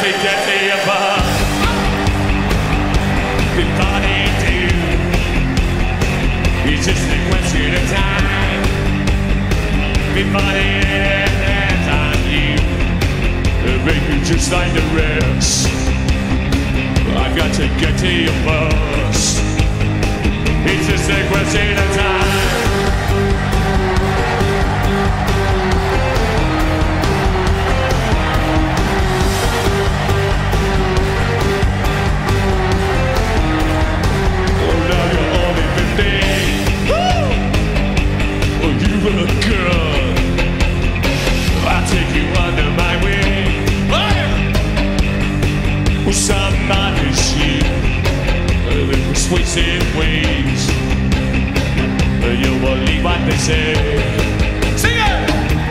to get to your bar. Everybody do. It's just a question of time. Everybody hands on you. Baby, just like the rest. I've got to get to your bus. It's just a question of time. You look good. I'll take you under my wing. With somebody's sheep, the persuasive ways. You'll believe what they say. Sing it!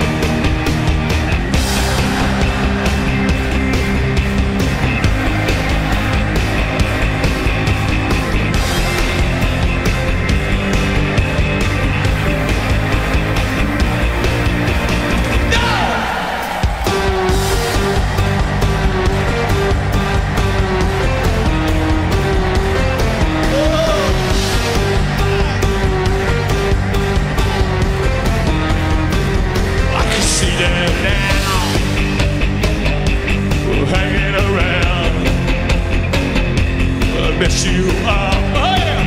Mess you up, oh yeah.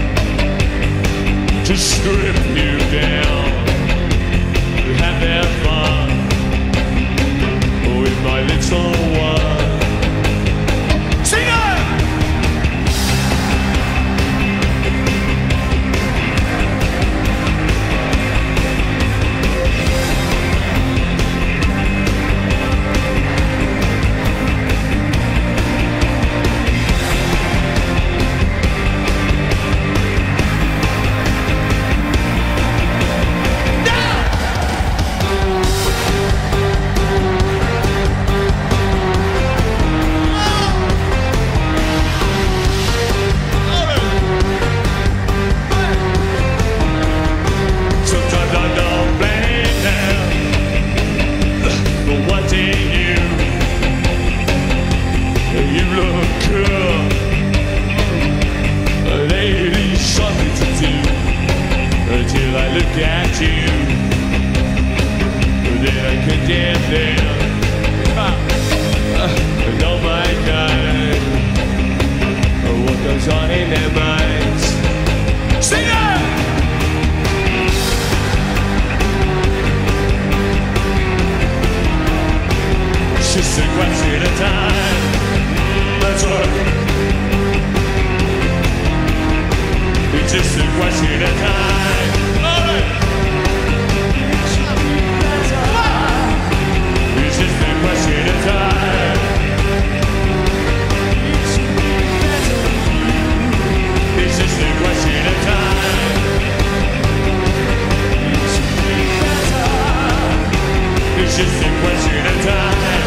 To strip you down, have their fun with my little one. Sing it! Until I look at you, then I condemn them. Oh my God, what goes on in their minds? Sing it! It's just a question of time. That's right. It's just a question of time. It's just a question of time. It's just a question of time. It's just a question of time.